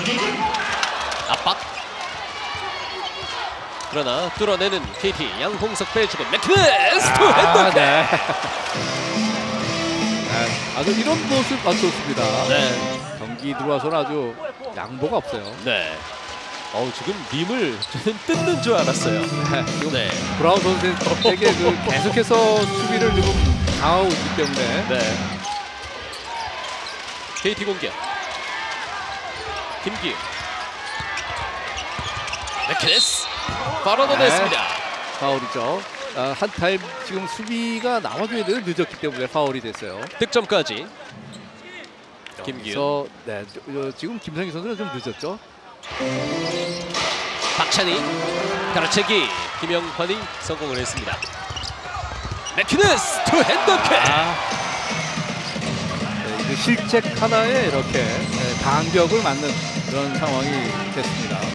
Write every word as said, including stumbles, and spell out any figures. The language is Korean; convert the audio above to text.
압박. 그러나 뚫어내는 케이티. 양홍석 빼주고 맥키네스 투핸드. 네. 네. 아주 이런 모습 아주 좋습니다. 네. 경기 들어와서는 아주 양보가 없어요. 네. 어우, 지금 림을 저는 뜯는 줄 알았어요. 네. 지금 네. 브라운 선수에게 그 계속해서 수비를 지금 당하고 있기 때문에. 네. 케이티 공격. 김기우. 맥키네스 바로 넣어냈습니다. 네. 파울이죠. 아, 한 타임 지금 수비가 나와줘야 되는 늦었기 때문에 파울이 됐어요. 득점까지. 김기우. 그래서 네, 저, 저, 지금 김성희 선수는 좀 늦었죠. 박찬희 가로채기. 김영환이 성공을 했습니다. 맥키네스 투핸드킥. 아, 네, 이제 실책 하나에 이렇게 네, 반격을 맞는 그런 상황이 됐습니다.